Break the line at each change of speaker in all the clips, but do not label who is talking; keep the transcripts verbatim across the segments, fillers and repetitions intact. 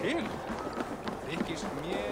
til. Drikkist mér.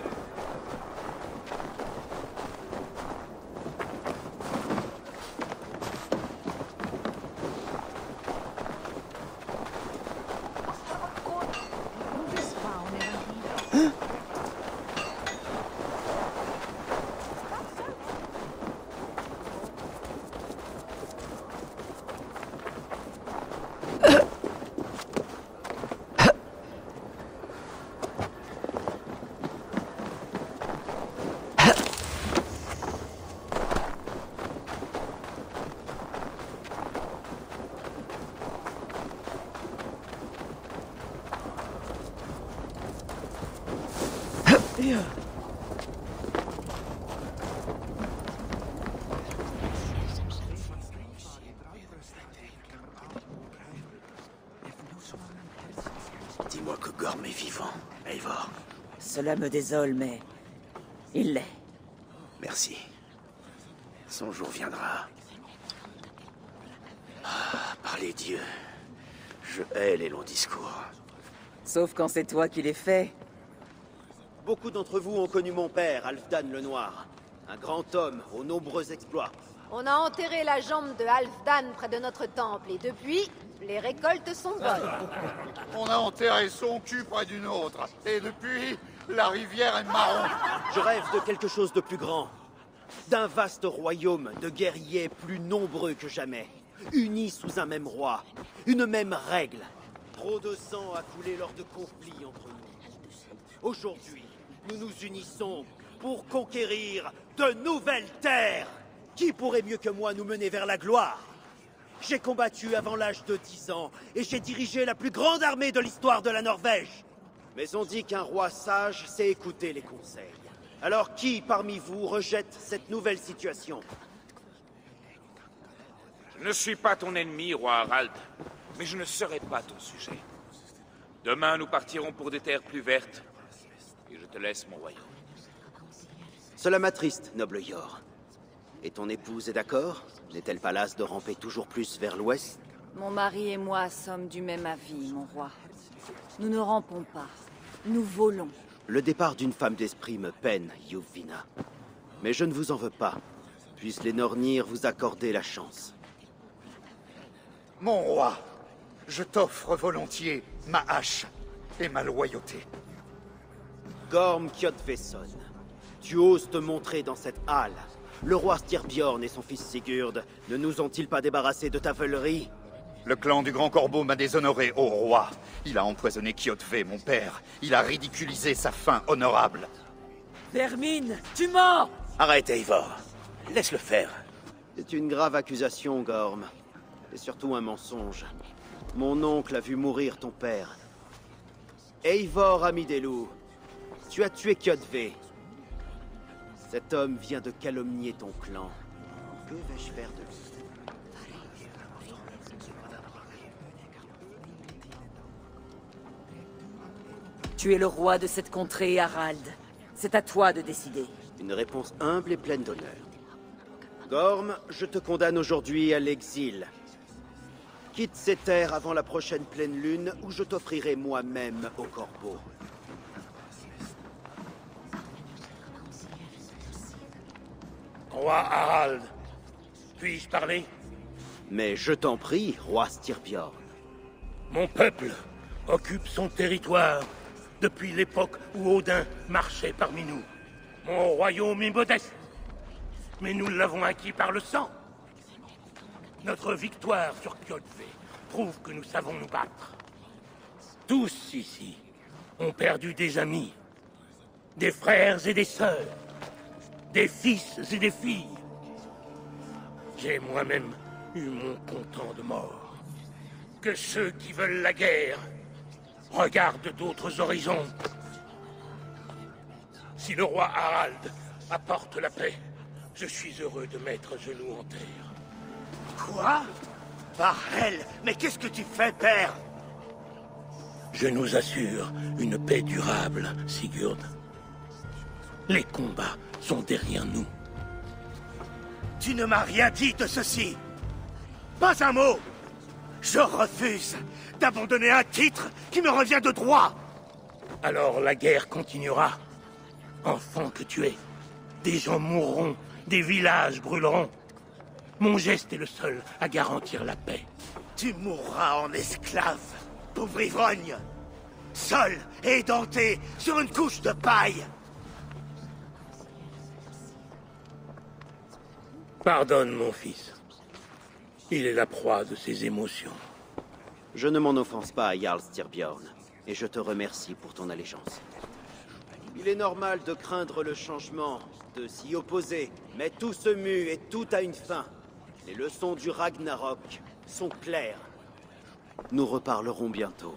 Dis-moi que Gorm est vivant, Eivor.
Cela me désole, mais... il l'est.
Merci. Son jour viendra. Ah, par les dieux. Je hais les longs discours.
Sauf quand c'est toi qui les fais.
Beaucoup d'entre vous ont connu mon père, Halfdan le Noir. Un grand homme aux nombreux exploits.
On a enterré la jambe de Halfdan près de notre temple, et depuis, les récoltes sont bonnes.
On a enterré son cul près d'une autre, et depuis, la rivière est marron.
Je rêve de quelque chose de plus grand. D'un vaste royaume de guerriers plus nombreux que jamais. Unis sous un même roi, une même règle. Trop de sang a coulé lors de conflits entre nous. Aujourd'hui, nous nous unissons pour conquérir de nouvelles terres. Qui pourrait mieux que moi nous mener vers la gloire? J'ai combattu avant l'âge de dix ans, et j'ai dirigé la plus grande armée de l'histoire de la Norvège. Mais on dit qu'un roi sage sait écouter les conseils. Alors qui, parmi vous, rejette cette nouvelle situation?
Je ne suis pas ton ennemi, roi Harald, mais je ne serai pas ton sujet. Demain, nous partirons pour des terres plus vertes, et je te laisse mon royaume.
Cela m'attriste, noble Yor. Et ton épouse est d'accord? N'est-elle pas lasse de ramper toujours plus vers l'ouest?
Mon mari et moi sommes du même avis, mon roi. Nous ne rampons pas. Nous volons.
Le départ d'une femme d'esprit me peine, Yuvina. Mais je ne vous en veux pas. Puissent les Nornir vous accorder la chance.
Mon roi, je t'offre volontiers ma hache et ma loyauté.
Gorm Kjotveson, tu oses te montrer dans cette halle. Le roi Styrbjorn et son fils Sigurd ne nous ont-ils pas débarrassés de ta veulerie?
Le clan du Grand Corbeau m'a déshonoré, ô roi. Il a empoisonné Kjotve, mon père. Il a ridiculisé sa fin honorable.
Vermine, tu mens!
Arrête, Eivor. Laisse-le faire. C'est une grave accusation, Gorm. Et surtout un mensonge. Mon oncle a vu mourir ton père. Eivor, ami des loups, tu as tué Kjotve. Cet homme vient de calomnier ton clan. Que vais-je faire de lui?
Tu es le roi de cette contrée, Harald. C'est à toi de décider.
Une réponse humble et pleine d'honneur. Gorm, je te condamne aujourd'hui à l'exil. Quitte ces terres avant la prochaine pleine lune, où je t'offrirai moi-même au corbeau.
Roi Harald, puis-je parler?
Mais je t'en prie, roi Styrbjorn.
Mon peuple occupe son territoire depuis l'époque où Odin marchait parmi nous. Mon royaume est modeste, mais nous l'avons acquis par le sang. Notre victoire sur Kjotve prouve que nous savons nous battre. Tous ici ont perdu des amis, des frères et des sœurs, des fils et des filles. J'ai moi-même eu mon comptant de morts. Que ceux qui veulent la guerre regardent d'autres horizons. Si le roi Harald apporte la paix, je suis heureux de mettre genoux en terre.
Quoi? Par elle, mais qu'est-ce que tu fais, père?
Je nous assure une paix durable, Sigurd. Les combats sont derrière nous.
Tu ne m'as rien dit de ceci. Pas un mot. Je refuse d'abandonner un titre qui me revient de droit.
Alors la guerre continuera. Enfant que tu es, des gens mourront, des villages brûleront. Mon geste est le seul à garantir la paix.
Tu mourras en esclave, pauvre ivrogne. Seul et édenté sur une couche de paille.
Pardonne, mon fils. Il est la proie de ses émotions.
Je ne m'en offense pas à Jarl Styrbjorn, et je te remercie pour ton allégeance. Il est normal de craindre le changement, de s'y opposer, mais tout se mue et tout a une fin. Les leçons du Ragnarok sont claires. Nous reparlerons bientôt.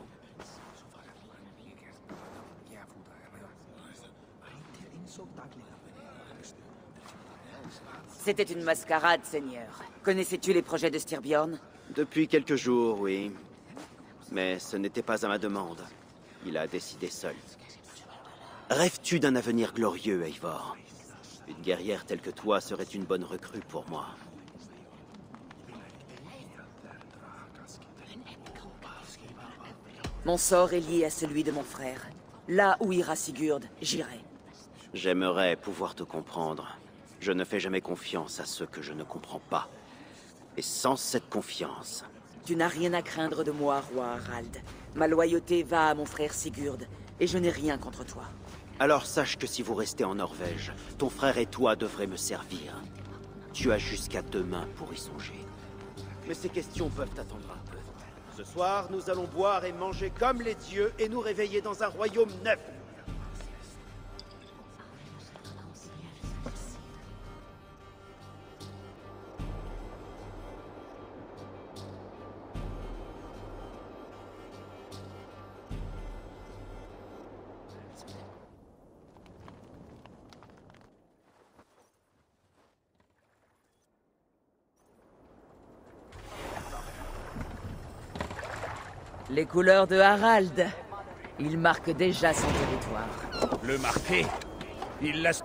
C'était une mascarade, Seigneur. Connaissais-tu les projets de Styrbjorn?
Depuis quelques jours, oui. Mais ce n'était pas à ma demande. Il a décidé seul. Rêves-tu d'un avenir glorieux, Eivor? Une guerrière telle que toi serait une bonne recrue pour moi.
Mon sort est lié à celui de mon frère. Là où ira Sigurd, j'irai.
J'aimerais pouvoir te comprendre. Je ne fais jamais confiance à ceux que je ne comprends pas. Et sans cette confiance...
Tu n'as rien à craindre de moi, roi Harald. Ma loyauté va à mon frère Sigurd, et je n'ai rien contre toi.
Alors sache que si vous restez en Norvège, ton frère et toi devrez me servir. Tu as jusqu'à demain pour y songer. Mais ces questions peuvent attendre un peu. Ce soir, nous allons boire et manger comme les dieux et nous réveiller dans un royaume neuf.
Les couleurs de Harald. Il marque déjà son territoire.
Le marquer. Il l'asperge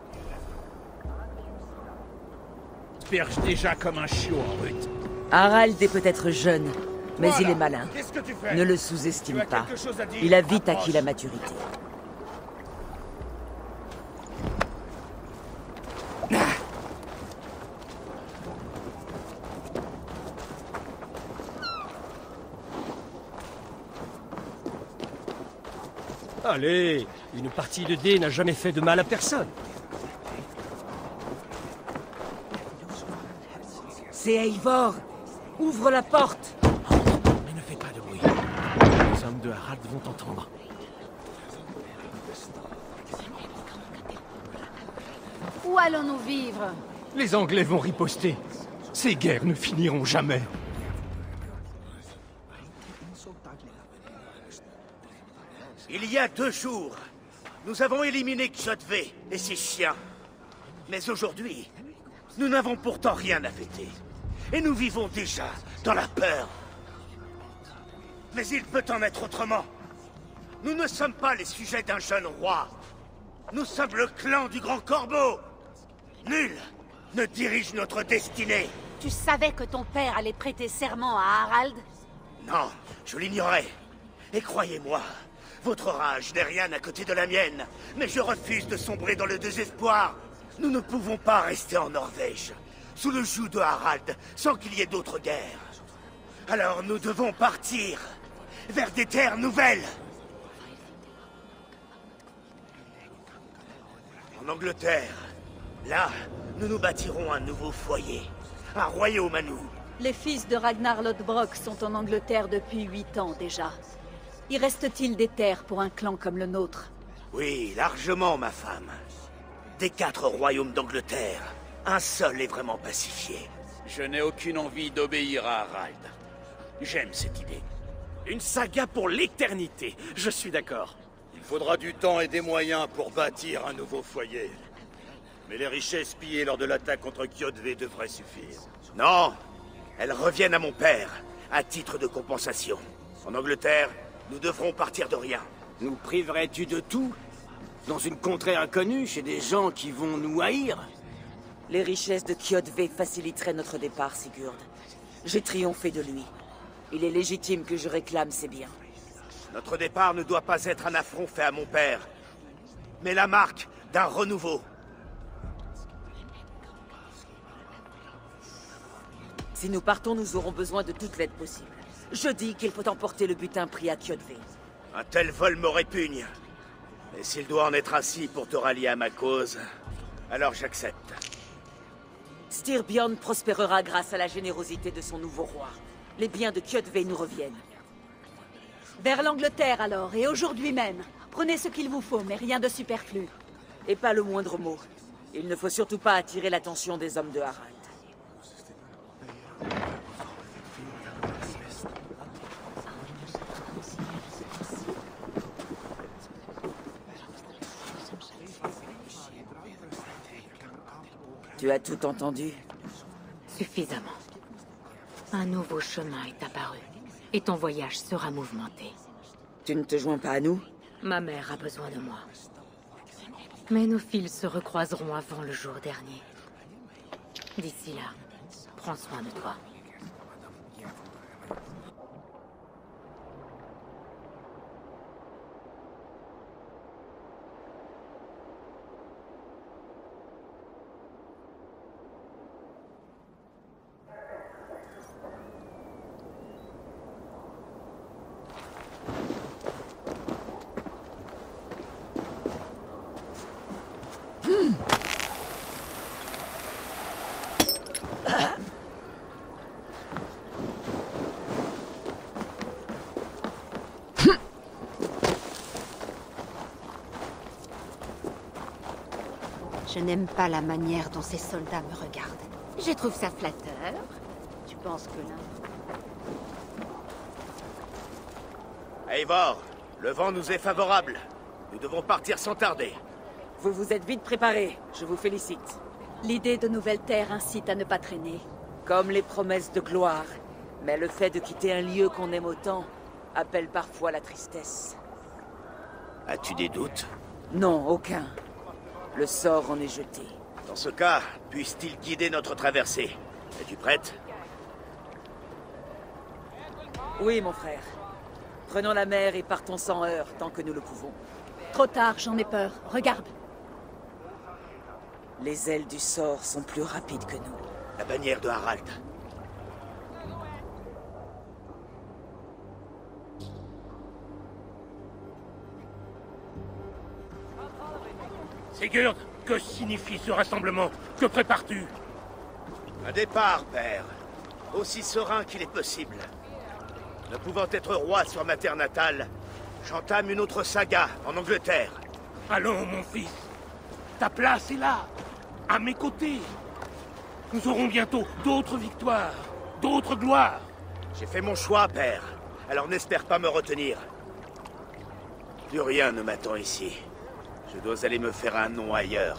déjà comme un chiot en brut.
Harald est peut-être jeune, mais
Voilà.
il est malin.
Qu'est-ce que tu fais?
Ne le
Tu
sous-estime
as
pas.
quelque chose à dire?
Il a vite acquis
Approche.
la maturité.
Allez, une partie de dés n'a jamais fait de mal à personne.
C'est Eivor. Ouvre la porte.
Mais ne fais pas de bruit. Les hommes de Harald vont t'entendre.
Où allons-nous vivre?
Les Anglais vont riposter. Ces guerres ne finiront jamais.
Il y a deux jours, nous avons éliminé Kjotve et ses chiens. Mais aujourd'hui, nous n'avons pourtant rien à fêter. Et nous vivons déjà dans la peur. Mais il peut en être autrement. Nous ne sommes pas les sujets d'un jeune roi. Nous sommes le clan du Grand Corbeau. Nul ne dirige notre destinée.
Tu savais que ton père allait prêter serment à Harald?
Non, je l'ignorais. Et croyez-moi, votre rage n'est rien à côté de la mienne. Mais je refuse de sombrer dans le désespoir. Nous ne pouvons pas rester en Norvège, sous le joug de Harald, sans qu'il y ait d'autres guerres. Alors nous devons partir vers des terres nouvelles. En Angleterre, là, nous nous bâtirons un nouveau foyer. Un royaume à nous.
Les fils de Ragnar Lodbrok sont en Angleterre depuis huit ans déjà. Y reste-t-il des terres pour un clan comme le nôtre?
Oui, largement, ma femme. Des quatre royaumes d'Angleterre, un seul est vraiment pacifié.
Je n'ai aucune envie d'obéir à Harald. J'aime cette idée.
Une saga pour l'éternité. Je suis d'accord.
Il faudra du temps et des moyens pour bâtir un nouveau foyer. Mais les richesses pillées lors de l'attaque contre Kjotve devraient suffire.
Non, elles reviennent à mon père, à titre de compensation. En Angleterre, nous devrons partir de rien.
Nous priverais-tu de tout? Dans une contrée inconnue, chez des gens qui vont nous haïr?
Les richesses de Kjotve faciliteraient notre départ, Sigurd. J'ai triomphé de lui. Il est légitime que je réclame ses biens.
Notre départ ne doit pas être un affront fait à mon père, mais la marque d'un renouveau.
Si nous partons, nous aurons besoin de toute l'aide possible. Je dis qu'il faut emporter le butin pris à Kjotve.
Un tel vol me répugne. Et s'il doit en être ainsi pour te rallier à ma cause, alors j'accepte.
Styrbjorn prospérera grâce à la générosité de son nouveau roi. Les biens de Kjotve nous reviennent.
Vers l'Angleterre alors, et aujourd'hui même. Prenez ce qu'il vous faut, mais rien de superflu.
Et pas le moindre mot. Il ne faut surtout pas attirer l'attention des hommes de Harald. Tu as tout entendu?
Suffisamment. Un nouveau chemin est apparu, et ton voyage sera mouvementé.
Tu ne te joins pas à nous?
Ma mère a besoin de moi. Mais nos fils se recroiseront avant le jour dernier. D'ici là, prends soin de toi.
Je n'aime pas la manière dont ces soldats me regardent.
Je trouve ça flatteur.
Tu penses que là...
Eivor, le vent nous est favorable. Nous devons partir sans tarder.
Vous vous êtes vite préparés. Je vous félicite.
L'idée de nouvelles terres incite à ne pas traîner.
Comme les promesses de gloire. Mais le fait de quitter un lieu qu'on aime autant appelle parfois la tristesse.
As-tu des doutes?
Non, aucun. Le sort en est jeté.
Dans ce cas, puisse-t-il guider notre traversée? Es-tu prête?
Oui, mon frère. Prenons la mer et partons sans heurts tant que nous le pouvons.
Trop tard, j'en ai peur. Regarde.
Les ailes du sort sont plus rapides que nous.
La bannière de Harald.
Sigurd, que signifie ce rassemblement? Que prépares-tu?
Un départ, père. Aussi serein qu'il est possible. Ne pouvant être roi sur ma terre natale, j'entame une autre saga en Angleterre.
Allons, mon fils. Ta place est là, à mes côtés. Nous aurons bientôt d'autres victoires, d'autres gloires.
J'ai fait mon choix, père. Alors n'espère pas me retenir. Plus rien ne m'attend ici. Je dois aller me faire un nom ailleurs.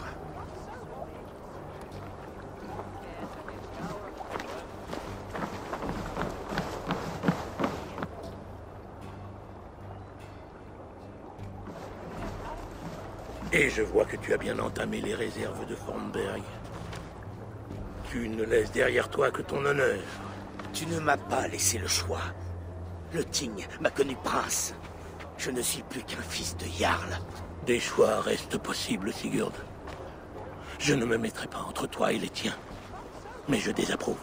Et je vois que tu as bien entamé les réserves de Formberg. Tu ne laisses derrière toi que ton honneur.
Tu ne m'as pas laissé le choix. Le Ting m'a connu prince. Je ne suis plus qu'un fils de Jarl.
Des choix restent possibles, Sigurd. Je ne me mettrai pas entre toi et les tiens. Mais je désapprouve.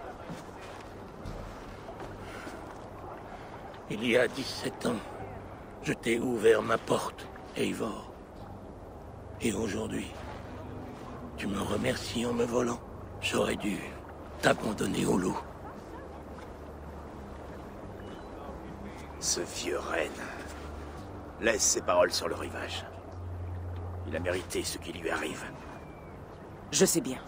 Il y a dix-sept ans, je t'ai ouvert ma porte, Eivor. Et aujourd'hui, tu me remercies en me volant. J'aurais dû t'abandonner au loup.
Ce vieux renne. Laisse ses paroles sur le rivage. Il a mérité ce qui lui arrive.
Je sais bien.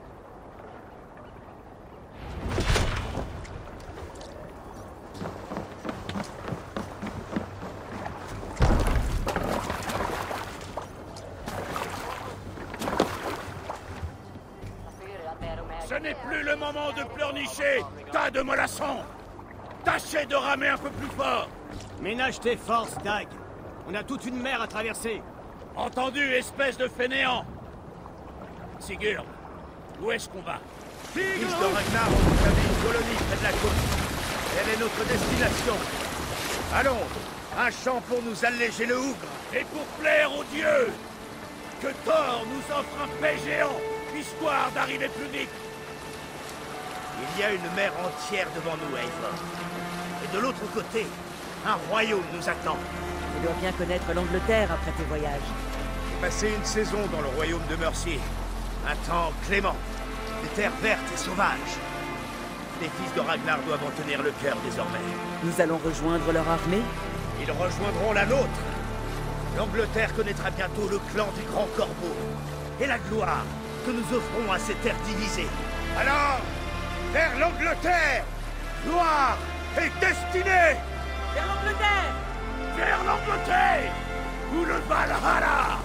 Ce n'est plus le moment de pleurnicher, tas de mollassons. Tâchez de ramer un peu plus fort.
Ménage tes forces, Dag. On a toute une mer à traverser.
Entendu, espèce de fainéant. Sigurd, où est-ce qu'on va?
Fils de Ragnar ont établi une colonie près de la côte. Elle est notre destination. Allons, Un chant pour nous alléger le hougre.
Et pour plaire aux dieux, que Thor nous offre un paix géant, histoire d'arriver plus vite.
Il y a une mer entière devant nous, Eivor. Et de l'autre côté, un royaume nous attend.
Tu dois bien connaître l'Angleterre après tes voyages.
J'ai passé une saison dans le royaume de Mercy. Un temps clément. Des terres vertes et sauvages. Les fils de Ragnar doivent en tenir le cœur désormais.
Nous allons rejoindre leur armée?
Ils rejoindront la nôtre. L'Angleterre connaîtra bientôt le clan du Grand Corbeau. Et la gloire que nous offrons à ces terres divisées. Alors, vers l'Angleterre, gloire et destinée.
Vers l'Angleterre!
Vers l'Angleterre! Ou le Valhalla!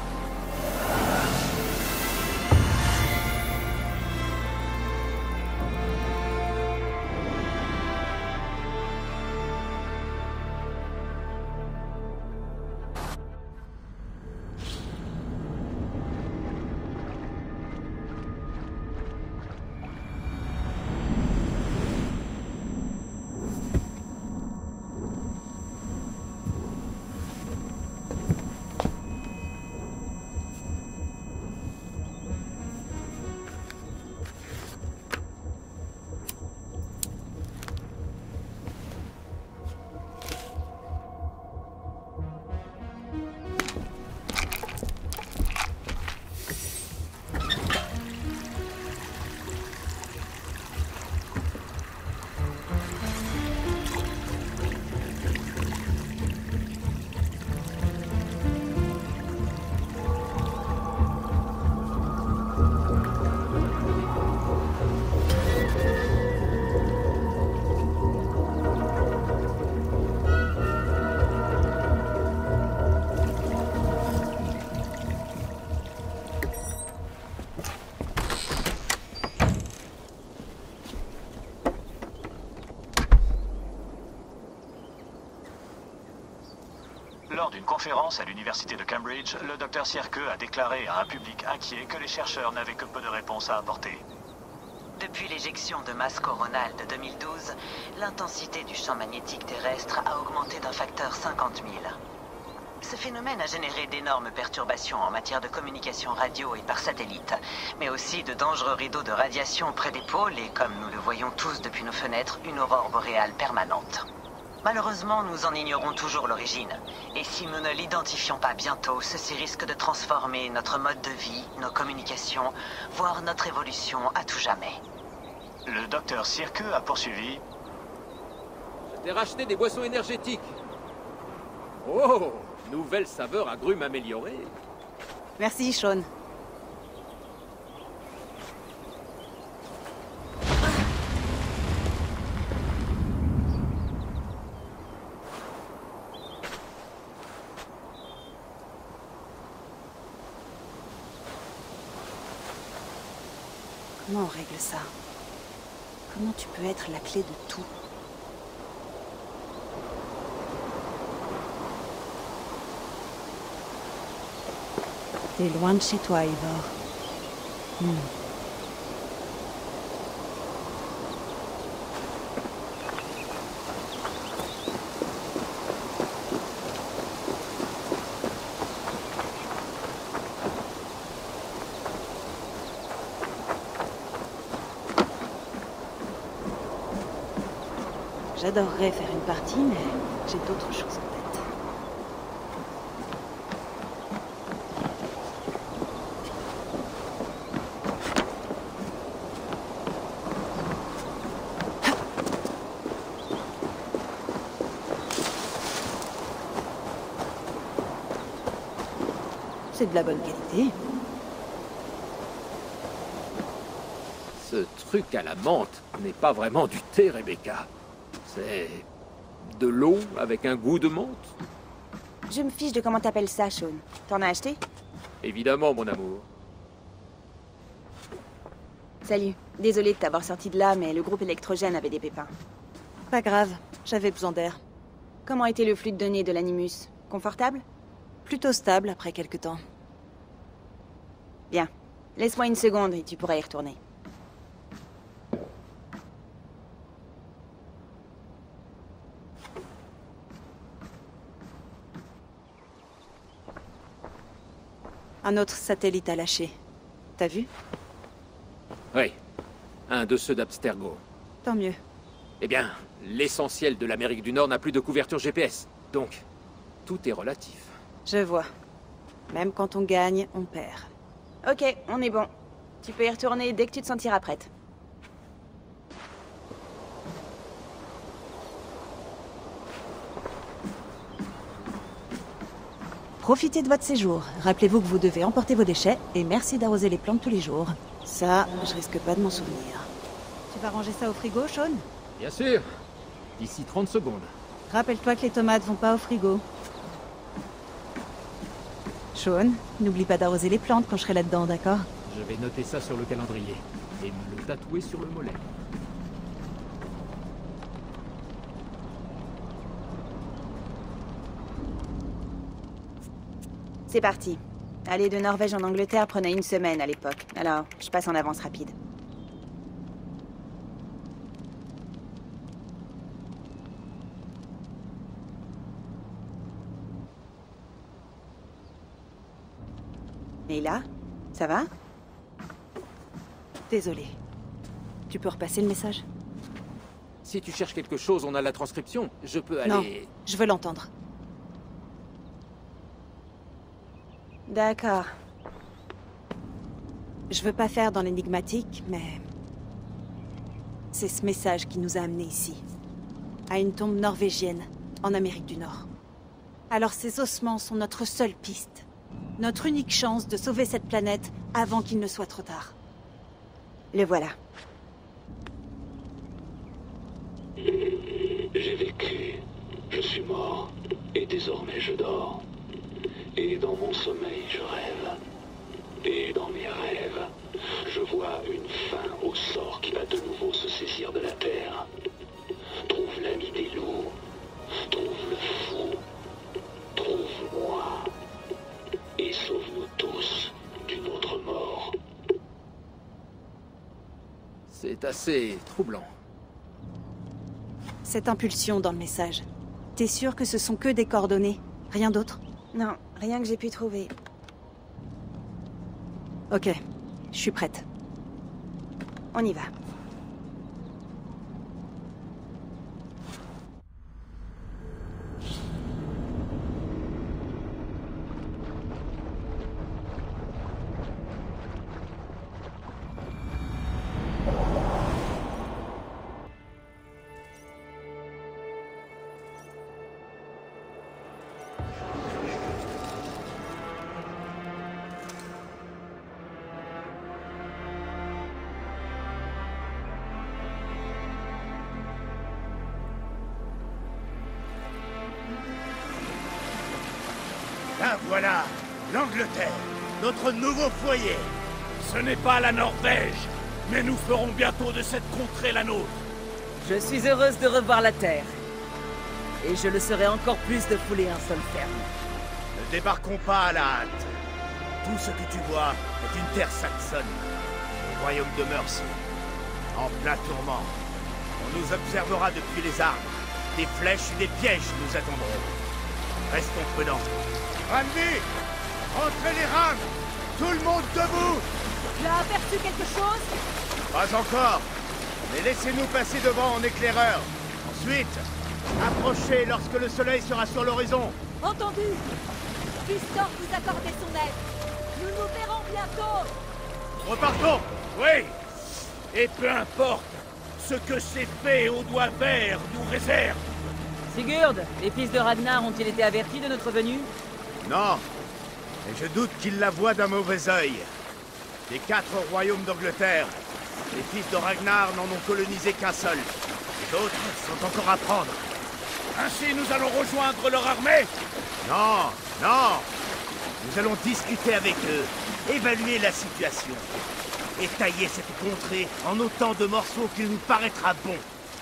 Lors d'une conférence à l'université de Cambridge, le docteur Sierke a déclaré à un public inquiet que les chercheurs n'avaient que peu de réponses à apporter.
Depuis l'éjection de masse coronale de deux mille douze, l'intensité du champ magnétique terrestre a augmenté d'un facteur cinquante mille. Ce phénomène a généré d'énormes perturbations en matière de communication radio et par satellite, mais aussi de dangereux rideaux de radiation près des pôles et, comme nous le voyons tous depuis nos fenêtres, une aurore boréale permanente. Malheureusement, nous en ignorons toujours l'origine. Et si nous ne l'identifions pas bientôt, ceci risque de transformer notre mode de vie, nos communications, voire notre évolution à tout jamais.
Le docteur Sierke a poursuivi.
Je t'ai racheté des boissons énergétiques. Oh, nouvelle saveur agrumes améliorée.
Merci, Sean. Comment on règle ça? Comment tu peux être la clé de tout? T'es loin de chez toi, Eivor. Hmm. J'adorerais faire une partie, mais j'ai d'autres choses en tête. C'est de la bonne qualité.
Ce truc à la menthe n'est pas vraiment du thé, Rebecca. C'est de l'eau avec un goût de menthe.
Je me fiche de comment t'appelles ça, Sean. T'en as acheté?
Évidemment, mon amour.
Salut. Désolée de t'avoir sorti de là, mais le groupe électrogène avait des pépins. Pas grave, j'avais besoin d'air. Comment était le flux de données de l'Animus? Confortable? Plutôt stable après quelque temps. Bien. Laisse-moi une seconde et tu pourras y retourner. Un autre satellite a lâché. T'as vu?
Oui. Un de ceux d'Abstergo.
Tant mieux.
Eh bien, l'essentiel de l'Amérique du Nord n'a plus de couverture G P S. Donc, tout est relatif.
Je vois. Même quand on gagne, on perd. Ok, on est bon. Tu peux y retourner dès que tu te sentiras prête. Profitez de votre séjour. Rappelez-vous que vous devez emporter vos déchets et merci d'arroser les plantes tous les jours. Ça, je risque pas de m'en souvenir. Tu vas ranger ça au frigo, Sean?
Bien sûr. D'ici trente secondes.
Rappelle-toi que les tomates vont pas au frigo. Sean, n'oublie pas d'arroser les plantes quand je serai là-dedans, d'accord?
Je vais noter ça sur le calendrier et me le tatouer sur le mollet.
C'est parti. Aller de Norvège en Angleterre prenait une semaine à l'époque. Alors, je passe en avance rapide. Et là, ça va? Désolé. Tu peux repasser le message?
Si tu cherches quelque chose, on a la transcription. Je peux aller...
Non, je veux l'entendre. D'accord. Je veux pas faire dans l'énigmatique, mais... c'est ce message qui nous a amenés ici. À une tombe norvégienne, en Amérique du Nord. Alors ces ossements sont notre seule piste. Notre unique chance de sauver cette planète avant qu'il ne soit trop tard. Le voilà.
J'ai vécu, je suis mort, et désormais je dors. Et dans mon sommeil, je rêve. Et dans mes rêves, je vois une fin au sort qui va de nouveau se saisir de la Terre. Trouve l'ami des loups. Trouve le fou. Trouve-moi. Et sauve-nous tous d'une autre mort.
C'est assez troublant.
Cette impulsion dans le message. T'es sûr que ce sont que des coordonnées? Rien d'autre? Non, rien que j'ai pu trouver. Ok, je suis prête. On y va.
Ben voilà, l'Angleterre, notre nouveau foyer. Ce n'est pas la Norvège, mais nous ferons bientôt de cette contrée la nôtre.
Je suis heureuse de revoir la Terre. Et je le serai encore plus de fouler un sol ferme.
Ne débarquons pas à la hâte. Tout ce que tu vois est une terre saxonne, au royaume de Mercy, en plein tourment. On nous observera depuis les arbres. Des flèches et des pièges nous attendront. Restons prudents. Randy, rentrez les rames. Tout le monde debout.
Tu as aperçu quelque chose?
Pas encore. Mais laissez-nous passer devant en éclaireur. Ensuite, approchez lorsque le soleil sera sur l'horizon.
Entendu. Pistor vous accordez son aide. Nous nous verrons bientôt.
Repartons.
Oui. Et peu importe ce que ces fées aux doigts verts nous réservent.
Sigurd, les fils de Ragnar ont-ils été avertis de notre venue?
Non. Et je doute qu'ils la voient d'un mauvais œil. Des quatre royaumes d'Angleterre, les fils de Ragnar n'en ont colonisé qu'un seul. Les autres sont encore à prendre.
Ainsi nous allons rejoindre leur armée?
Non, non. Nous allons discuter avec eux, évaluer la situation, et tailler cette contrée en autant de morceaux qu'il nous paraîtra bon.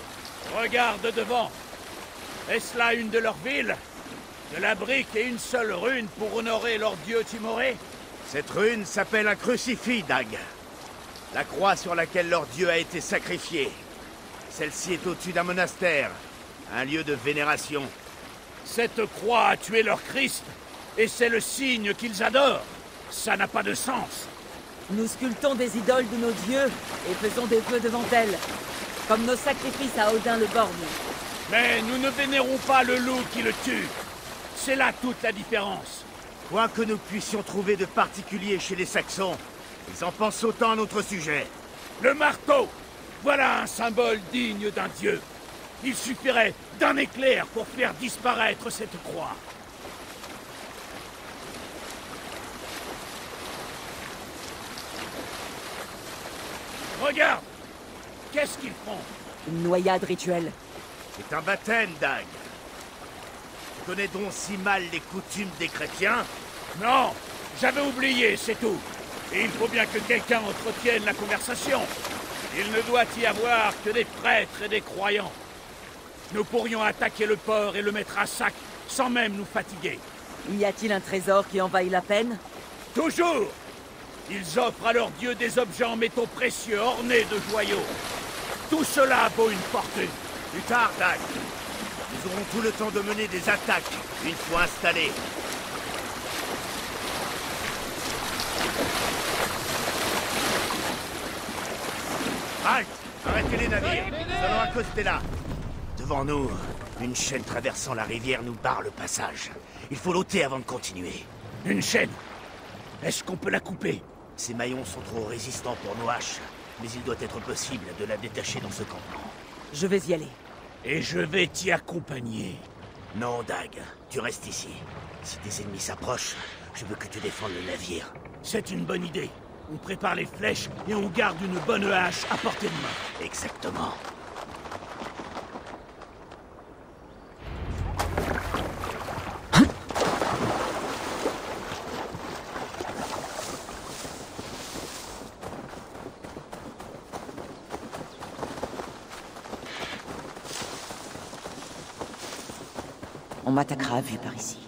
Regarde devant. Est-ce là une de leurs villes? De la brique et une seule rune pour honorer leur dieu Timoré?
Cette rune s'appelle un crucifix, Dag. La croix sur laquelle leur dieu a été sacrifié. Celle-ci est au-dessus d'un monastère, un lieu de vénération.
Cette croix a tué leur Christ, et c'est le signe qu'ils adorent. Ça n'a pas de sens.
Nous sculptons des idoles de nos dieux et faisons des vœux devant elles, comme nos sacrifices à Odin le Borgne.
Mais nous ne vénérons pas le loup qui le tue. C'est là toute la différence.
Quoi que nous puissions trouver de particulier chez les Saxons, ils en pensent autant à notre sujet.
Le marteau! Voilà un symbole digne d'un dieu. Il suffirait d'un éclair pour faire disparaître cette croix. Regarde! Qu'est-ce qu'ils font?
Une noyade rituelle.
C'est un baptême, Dag. Tu connais donc si mal les coutumes des chrétiens?
Non! J'avais oublié, c'est tout. Et il faut bien que quelqu'un entretienne la conversation. Il ne doit y avoir que des prêtres et des croyants. Nous pourrions attaquer le port et le mettre à sac sans même nous fatiguer.
Y a-t-il un trésor qui en vaille la peine?
Toujours! Ils offrent à leurs dieux des objets en métaux précieux ornés de joyaux. Tout cela vaut une fortune.
Plus tard, Dag. Nous aurons tout le temps de mener des attaques, une fois installés. Halt! Arrêtez les navires. Nous allons accoster là. Devant nous, une chaîne traversant la rivière nous barre le passage. Il faut l'ôter avant de continuer.
Une chaîne? Est-ce qu'on peut la couper?
Ces maillons sont trop résistants pour nos haches, mais il doit être possible de la détacher dans ce campement.
Je vais y aller.
Et je vais t'y accompagner.
Non, Dag, tu restes ici. Si tes ennemis s'approchent, je veux que tu défendes le navire.
C'est une bonne idée. On prépare les flèches et on garde une bonne hache à portée de main.
Exactement.
On m'attaquera vu par ici.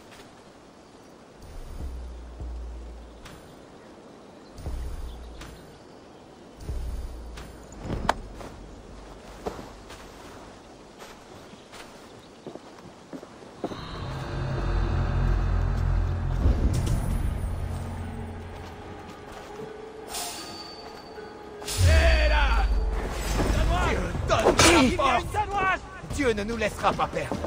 Dieu ne nous laissera pas perdre.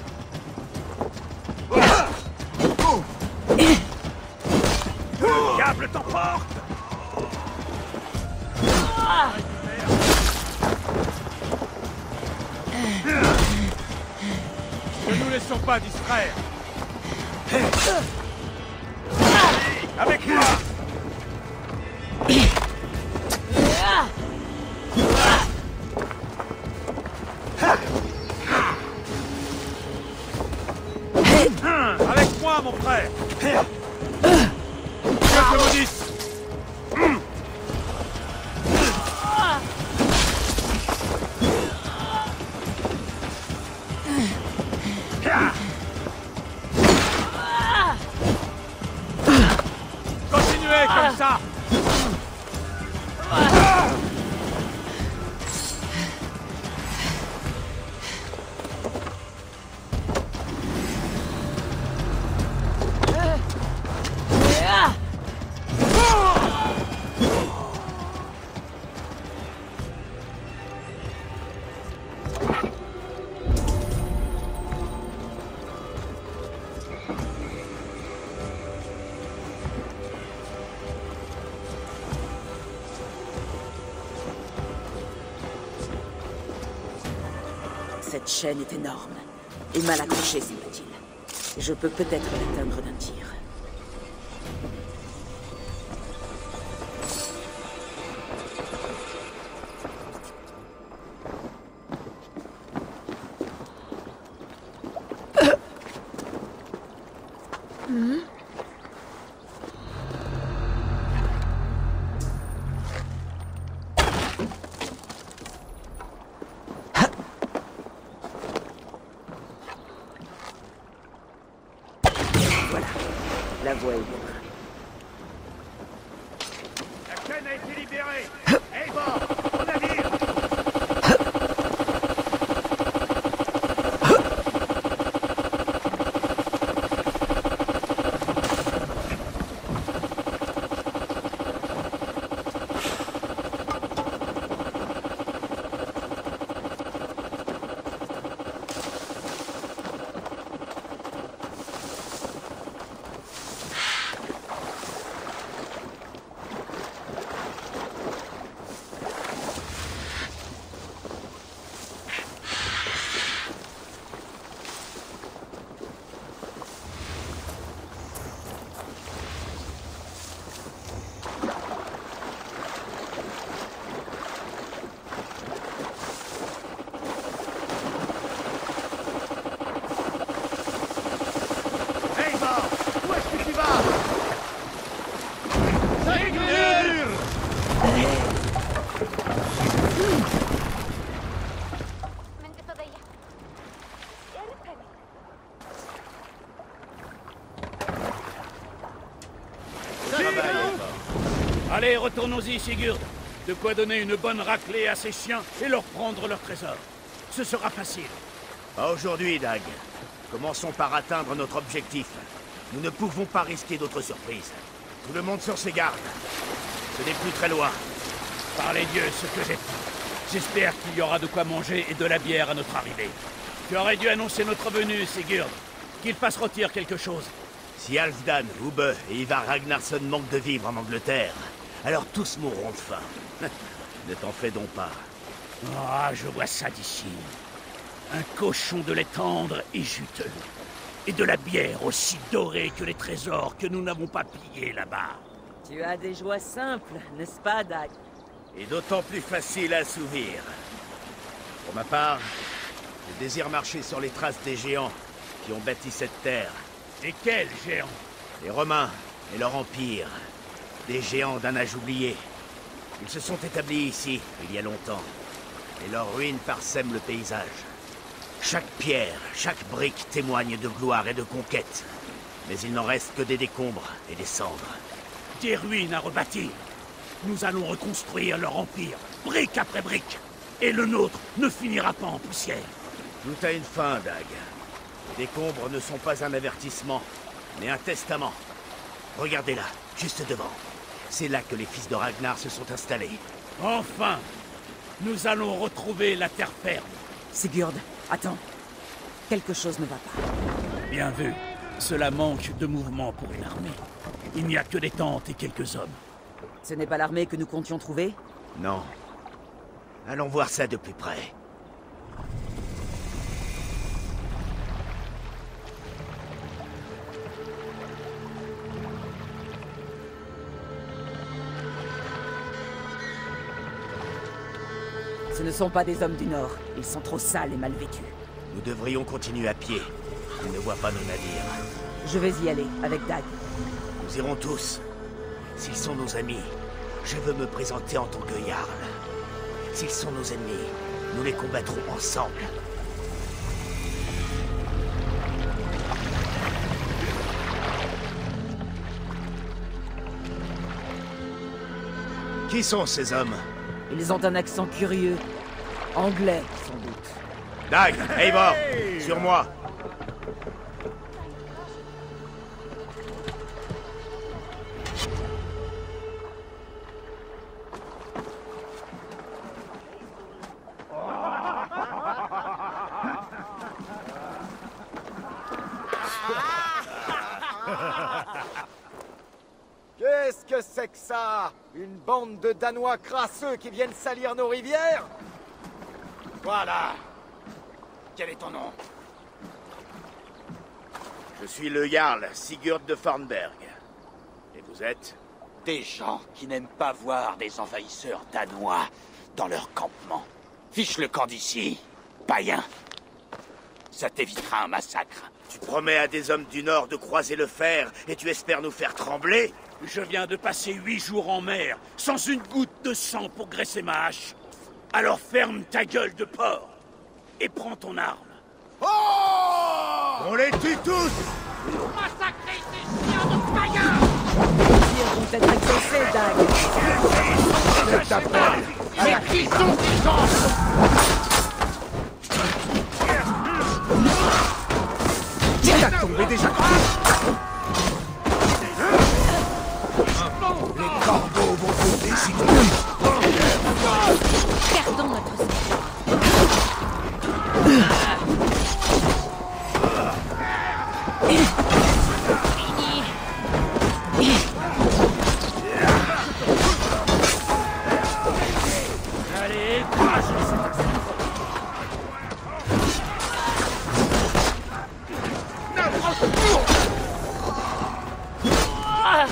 Diable t'emporte!
Ne nous laissons pas distraire.
Avec moi!
Avec moi, mon frère. Dieu te maudisse. Continuez comme ça.
Cette chaîne est énorme et mal accrochée, semble-t-il. Je peux peut-être l'atteindre d'un tir.
Hmm?
La voie est libre.
La chaîne a été libérée. Eivor, au navire! Allez, retournons-y, Sigurd. De quoi donner une bonne raclée à ces chiens et leur prendre leur trésor. Ce sera facile.
Pas aujourd'hui, Dag. Commençons par atteindre notre objectif. Nous ne pouvons pas risquer d'autres surprises. Tout le monde sur ses gardes. Ce n'est plus très loin.
Par les dieux, ce que j'ai fait. J'espère qu'il y aura de quoi manger et de la bière à notre arrivée. Tu aurais dû annoncer notre venue, Sigurd. Qu'il fasse rôtir quelque chose.
Si Halfdan, Ubbe et Ivar Ragnarsson manquent de vivre en Angleterre, alors tous mourront de faim. Ne t'en fais donc pas.
Ah, je vois ça d'ici. Un cochon de lait tendre et juteux. Et de la bière aussi dorée que les trésors que nous n'avons pas pillés là-bas.
Tu as des joies simples, n'est-ce pas, Dag?
Et d'autant plus facile à assouvir. Pour ma part, je désire marcher sur les traces des géants qui ont bâti cette terre.
Et quels géants?
Les Romains et leur empire. Des géants d'un âge oublié. Ils se sont établis ici, il y a longtemps. Et leurs ruines parsèment le paysage. Chaque pierre, chaque brique témoigne de gloire et de conquête. Mais il n'en reste que des décombres et des cendres.
Des ruines à rebâtir. Nous allons reconstruire leur empire, brique après brique. Et le nôtre ne finira pas en poussière.
Tout a une fin, Dag. Les décombres ne sont pas un avertissement, mais un testament. Regardez là, juste devant. C'est là que les fils de Ragnar se sont installés.
Enfin! Nous allons retrouver la terre ferme.
Sigurd, attends. Quelque chose ne va pas.
Bien vu. Cela manque de mouvement pour une armée. Il n'y a que des tentes et quelques hommes.
Ce n'est pas l'armée que nous comptions trouver?
Non. Allons voir ça de plus près.
Ce ne sont pas des hommes du Nord. Ils sont trop sales et mal vêtus.
Nous devrions continuer à pied. Ils ne voient pas nos navires.
Je vais y aller, avec Dag.
Nous irons tous. S'ils sont nos amis, je veux me présenter en tant que Jarl. S'ils sont nos ennemis, nous les combattrons ensemble. Qui sont ces hommes?
Ils ont un accent curieux. Anglais, sans doute.
Dag, Eivor, sur moi.
Qu'est-ce que c'est que ça? Une bande de Danois crasseux qui viennent salir nos rivières?
Voilà. Quel est ton nom? Je suis le Jarl Sigurd de Farnberg. Et vous êtes?
Des gens qui n'aiment pas voir des envahisseurs danois dans leur campement. Fiche le camp d'ici, païen. Ça t'évitera un massacre.
Tu promets à des hommes du Nord de croiser le fer et tu espères nous faire trembler?
Je viens de passer huit jours en mer, sans une goutte de sang pour graisser ma hache. Alors ferme ta gueule de porc et prends ton arme.
Oh! On les tue tous!
Massacrez ces chiens de païens!
Ils vont être exaucés, Dag.
Je t'appelle!
Mais qui sont ces gens?
T'as tombé déjà! Les corbeaux vont vous décider!
Perdons notre sang.
Allez, écrase-le, cet
Ah!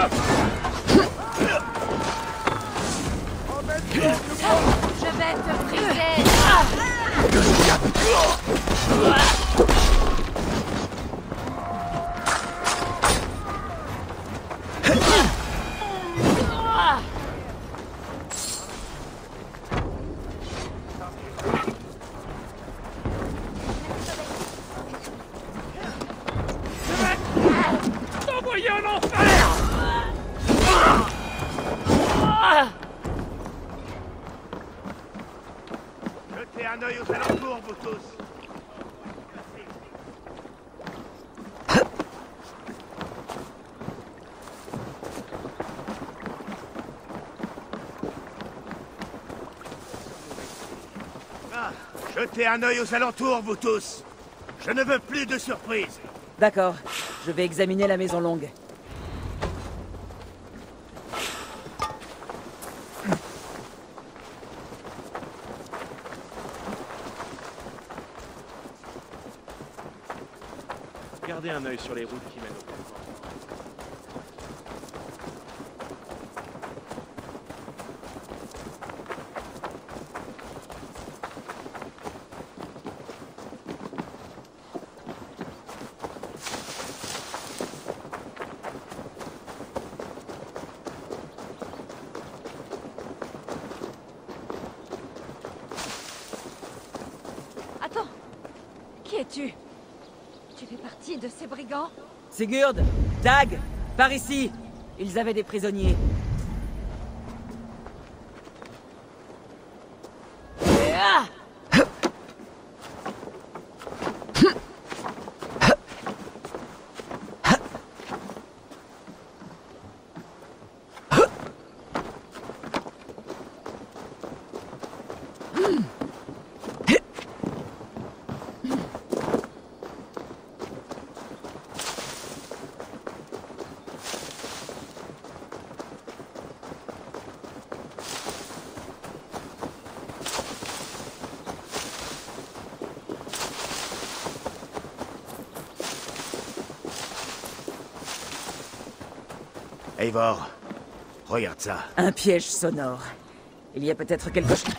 Je vais te briser.
T'envoyer en enfer!
Jetez un œil aux alentours, vous tous. Ah, jetez un œil aux alentours, vous tous. Je ne veux plus de surprises.
D'accord, je vais examiner la maison longue.
Gardez un œil sur les routes qui mènent au campement.
Attends. Qui es-tu? Tu fais partie de ces brigands?
Sigurd, Dag, par ici. Ils avaient des prisonniers. Ah!
Eivor, regarde ça.
Un piège sonore. Il y a peut-être quelque chose...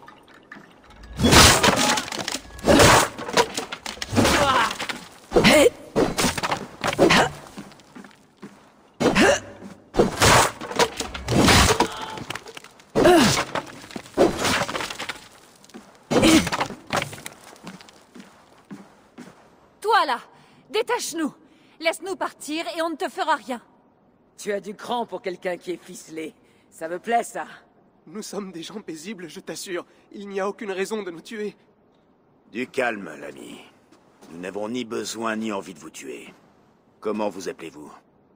Toi là, détache-nous. Laisse-nous partir et on ne te fera rien.
Tu as du cran pour quelqu'un qui est ficelé. Ça me plaît, ça.
Nous sommes des gens paisibles, je t'assure. Il n'y a aucune raison de nous tuer.
Du calme, l'ami. Nous n'avons ni besoin ni envie de vous tuer. Comment vous appelez-vous?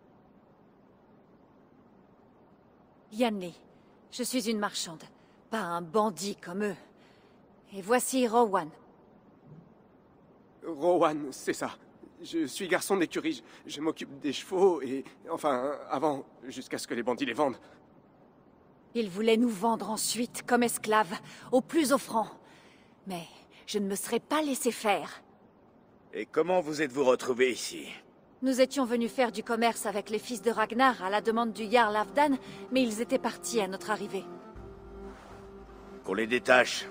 Yanley, je suis une marchande, pas un bandit comme eux. Et voici Rowan.
Rowan, c'est ça. Je suis garçon d'écurie. Je, je m'occupe des chevaux et... Enfin, avant, jusqu'à ce que les bandits les vendent.
Ils voulaient nous vendre ensuite, comme esclaves, au plus offrant. Mais je ne me serais pas laissé faire.
Et comment vous êtes-vous retrouvés ici?
Nous étions venus faire du commerce avec les fils de Ragnar à la demande du Jarl Halfdan, mais ils étaient partis à notre arrivée.
Qu'on les détache.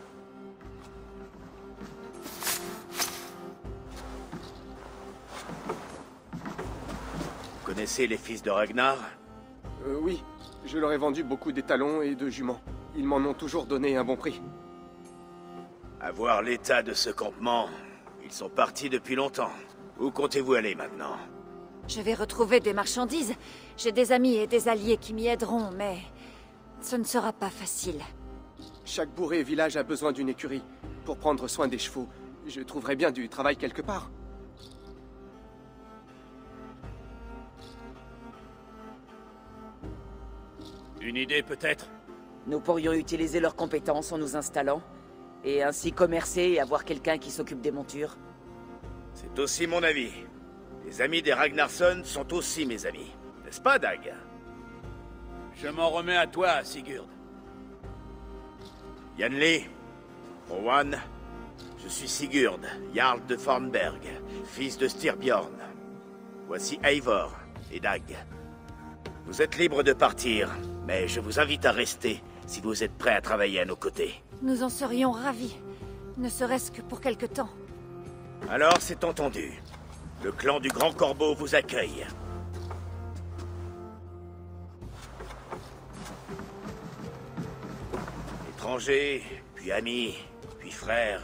Vous connaissez les fils de Ragnar?
Euh, oui. Je leur ai vendu beaucoup d'étalons et de juments. Ils m'en ont toujours donné un bon prix.
À voir l'état de ce campement, ils sont partis depuis longtemps. Où comptez-vous aller maintenant?
Je vais retrouver des marchandises. J'ai des amis et des alliés qui m'y aideront, mais... ce ne sera pas facile.
Chaque bourg et village a besoin d'une écurie pour prendre soin des chevaux. Je trouverai bien du travail quelque part.
Une idée peut-être?
Nous pourrions utiliser leurs compétences en nous installant, et ainsi commercer et avoir quelqu'un qui s'occupe des montures.
C'est aussi mon avis. Les amis des Ragnarsson sont aussi mes amis. N'est-ce pas, Dag?
Je m'en remets à toi, Sigurd.
Yanley, Rowan, je suis Sigurd, Jarl de Fornberg, fils de Styrbjorn. Voici Eivor et Dag. Vous êtes libre de partir, mais je vous invite à rester si vous êtes prêts à travailler à nos côtés.
Nous en serions ravis, ne serait-ce que pour quelque temps.
Alors, c'est entendu. Le clan du Grand Corbeau vous accueille. Étrangers, puis amis, puis frères.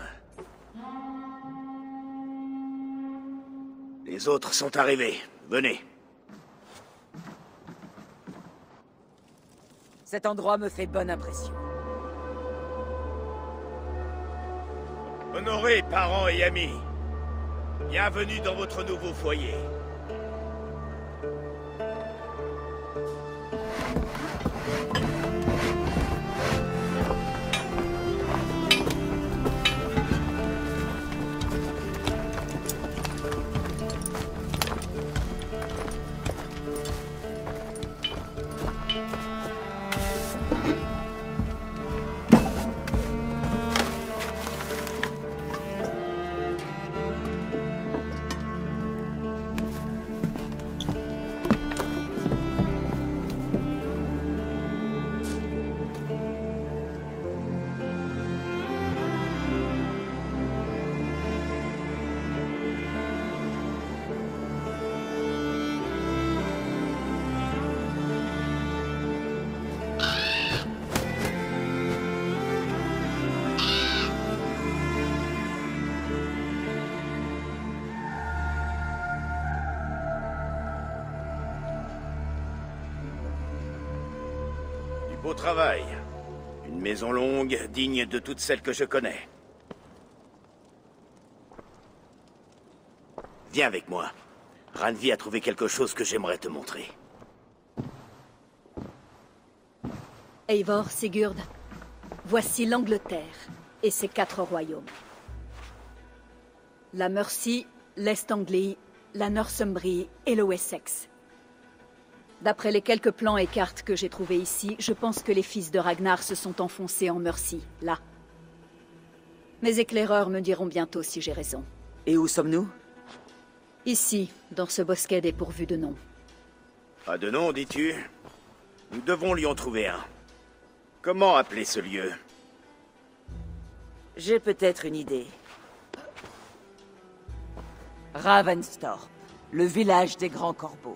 Les autres sont arrivés. Venez.
Cet endroit me fait bonne impression.
Honorés parents et amis, bienvenue dans votre nouveau foyer. Beau travail. Une maison longue, digne de toutes celles que je connais. Viens avec moi. Randvi a trouvé quelque chose que j'aimerais te montrer.
Eivor, Sigurd, voici l'Angleterre et ses quatre royaumes. La Mercie, l'Est Anglie, la Northumbrie et le Wessex. D'après les quelques plans et cartes que j'ai trouvés ici, je pense que les fils de Ragnar se sont enfoncés en Mercie, là. Mes éclaireurs me diront bientôt si j'ai raison.
Et où sommes-nous?
Ici, dans ce bosquet dépourvu de nom.
Pas de nom, dis-tu? Nous devons lui en trouver un. Comment appeler ce lieu?
J'ai peut-être une idée. Ravenstorp, le village des Grands Corbeaux.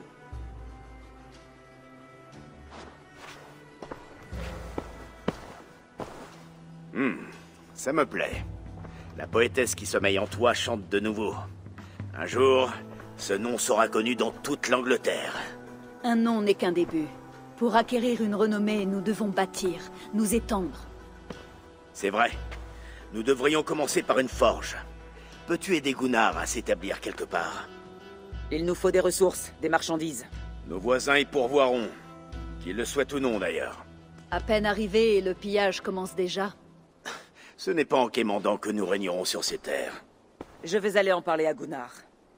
Hmm, ça me plaît. La poétesse qui sommeille en toi chante de nouveau. Un jour, ce nom sera connu dans toute l'Angleterre.
Un nom n'est qu'un début. Pour acquérir une renommée, nous devons bâtir, nous étendre.
C'est vrai. Nous devrions commencer par une forge. Peux-tu aider Gunnar à s'établir quelque part?
Il nous faut des ressources, des marchandises.
Nos voisins y pourvoiront. Qu'ils le souhaitent ou non, d'ailleurs.
À peine arrivé et le pillage commence déjà.
Ce n'est pas en quémandant que nous régnerons sur ces terres.
Je vais aller en parler à Gunnar.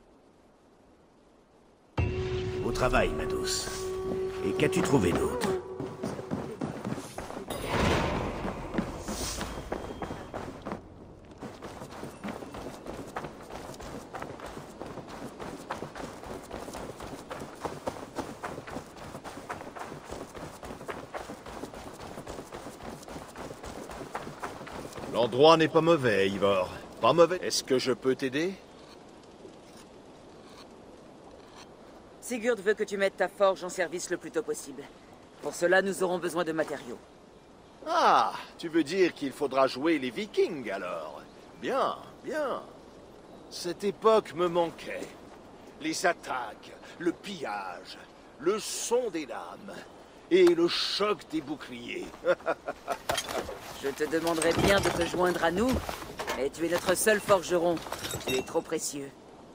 Au travail, ma douce. Et qu'as-tu trouvé d'autre?
L'endroit n'est pas mauvais, Eivor. Pas mauvais. Est-ce que je peux t'aider?
Sigurd veut que tu mettes ta forge en service le plus tôt possible. Pour cela, nous aurons besoin de matériaux.
Ah, tu veux dire qu'il faudra jouer les Vikings, alors? Bien, bien. Cette époque me manquait. Les attaques, le pillage, le son des lames et le choc des boucliers.
Je te demanderais bien de te joindre à nous, mais tu es notre seul forgeron. Tu es trop précieux.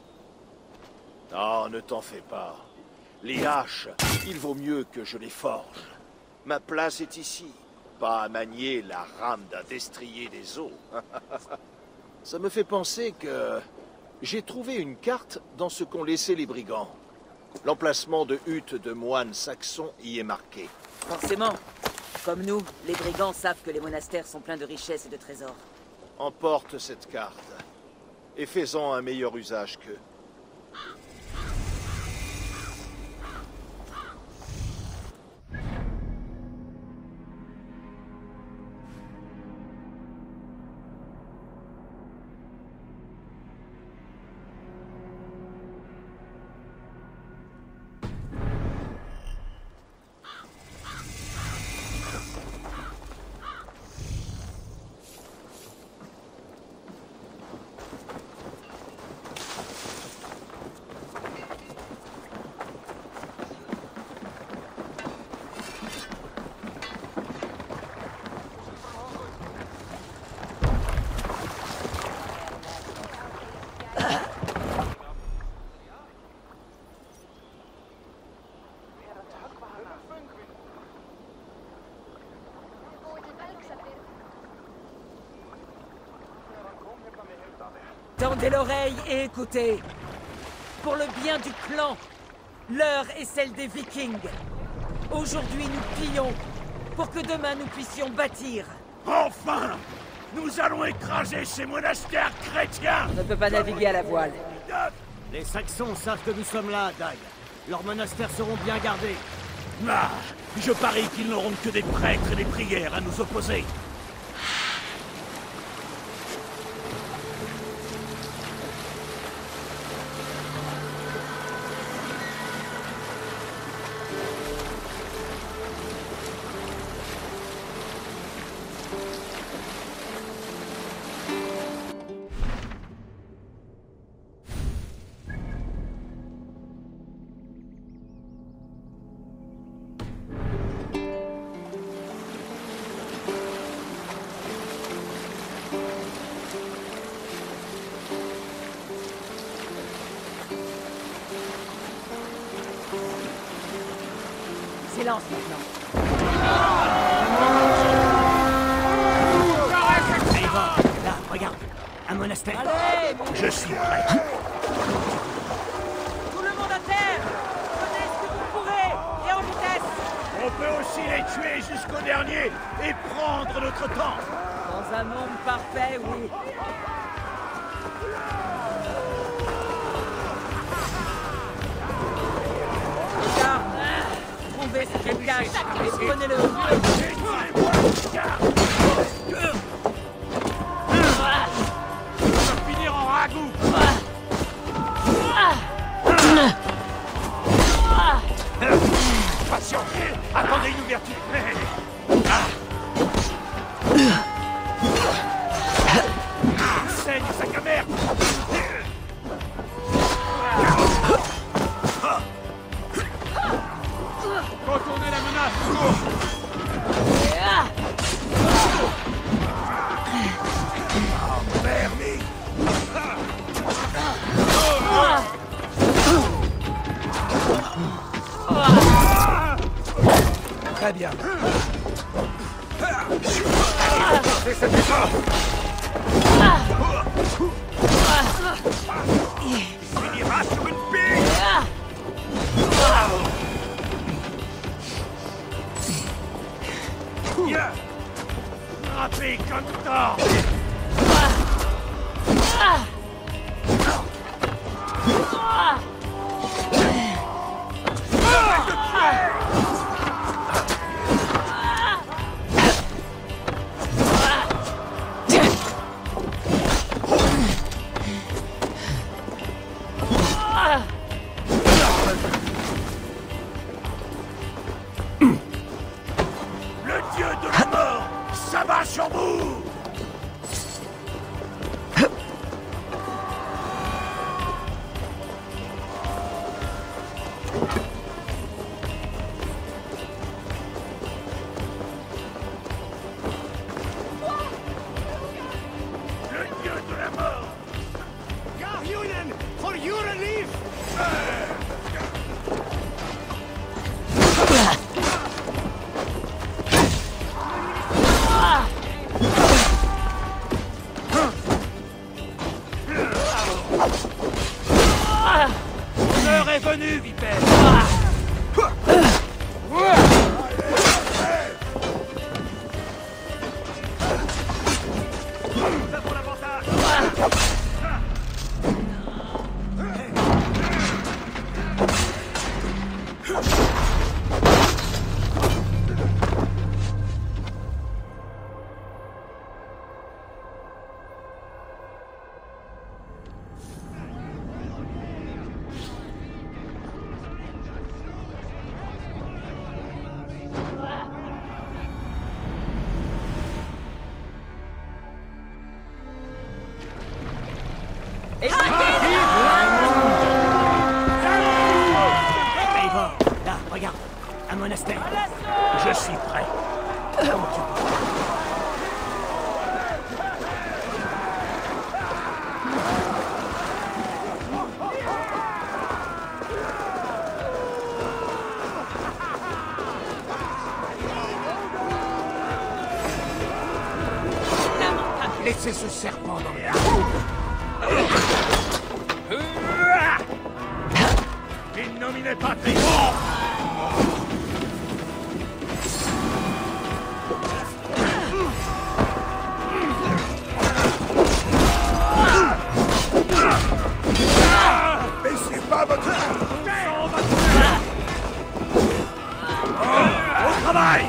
Non, ne t'en fais pas. Les haches, il vaut mieux que je les forge. Ma place est ici, pas à manier la rame d'un destrier des eaux. Ça me fait penser que j'ai trouvé une carte dans ce qu'ont laissé les brigands. L'emplacement de huttes de moines saxons y est marqué.
Forcément. Comme nous, les brigands savent que les monastères sont pleins de richesses et de trésors.
Emporte cette carte et fais-en un meilleur usage qu'eux.
Tendez l'oreille et écoutez. Pour le bien du clan, l'heure est celle des Vikings. Aujourd'hui, nous pillons pour que demain nous puissions bâtir.
Enfin! Nous allons écraser ces monastères chrétiens!
On ne peut pas naviguer à la voile.
Les Saxons savent que nous sommes là, Dag. Leurs monastères seront bien gardés.
Ah, je parie qu'ils n'auront que des prêtres et des prières à nous opposer.
Silence maintenant.
Là, regarde. Un monastère.
Allez!
Je suis prêt.
Tout le monde à terre! Prenez ce que vous pourrez! Et en vitesse!
On peut aussi les tuer jusqu'au dernier et prendre notre temps.
Dans un monde parfait, oui. Trouvez ce qu'elle cache et prenez-le.
On va finir en ragoût. Patientez, attendez une ouverture. Saigne sa camère. Retournez la menace, cours! Oh, merde! Très bien. C'est cette étape! Il ira sur une pile! Frappez comme tort! Le dieu de la mort s'abat sur vous! Le dieu de la mort!
Garhunen, for your relief!
L'heure est venue, vipère! Nous avons l'avantage!
Eivor, là, regarde. Un monastère.
Je suis prêt. Comme tu veux.
Laissez ce serpent dans les...
n'est pas très...
Mais c'est pas votre...
Au travail!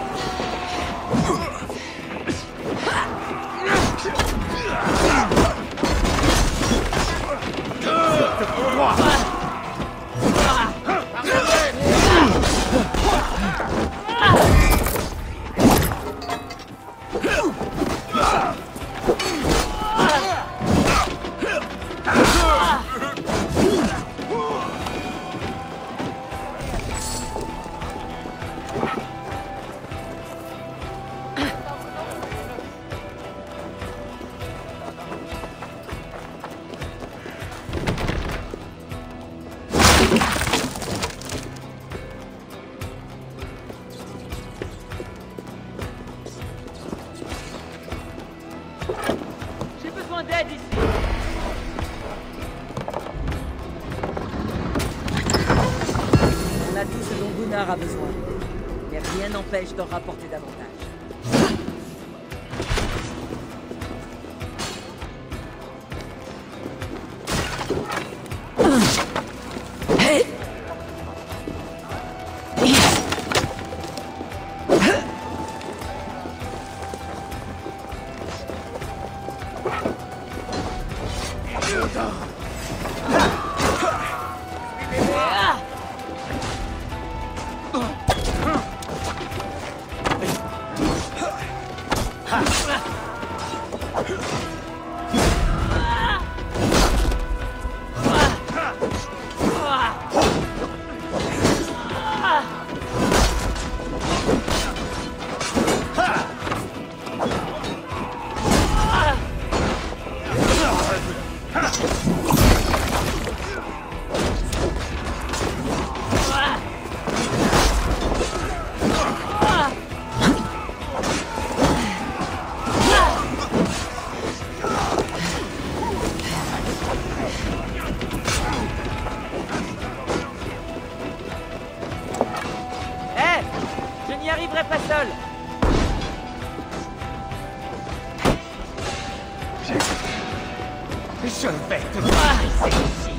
J'ai besoin d'aide ici. On a tout ce dont Gunnar a besoin. Mais rien n'empêche d'en rapporter davantage.
Je vais te briser ici.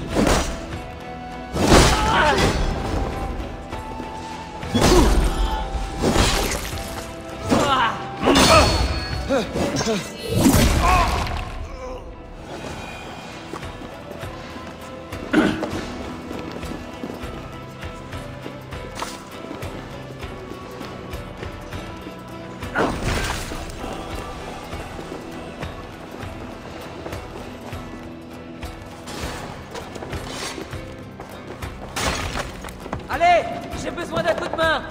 Allez, j'ai besoin d'un coup de main.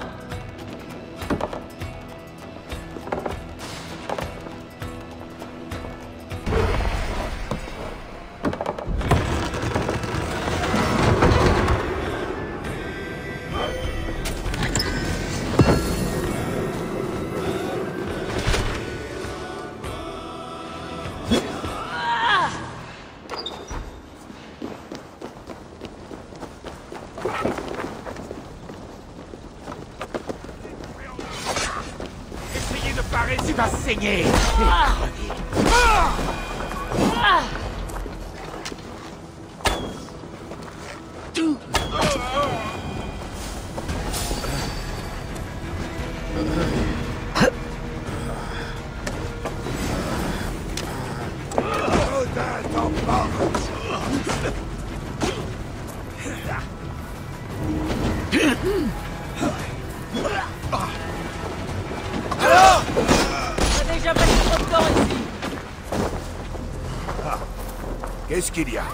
Essayez de parer, tu vas saigner et crever.
Alors, on a déjà passé trop de temps ici.
Qu'est-ce qu'il y a?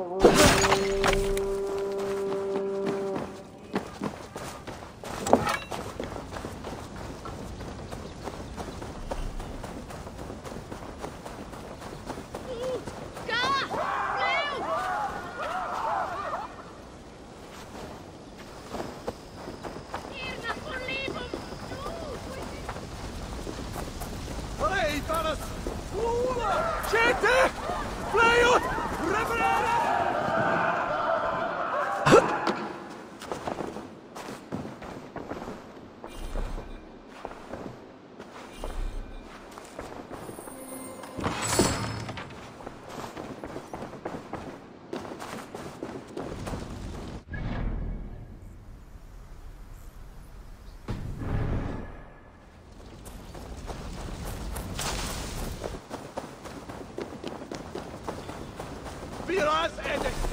Viras et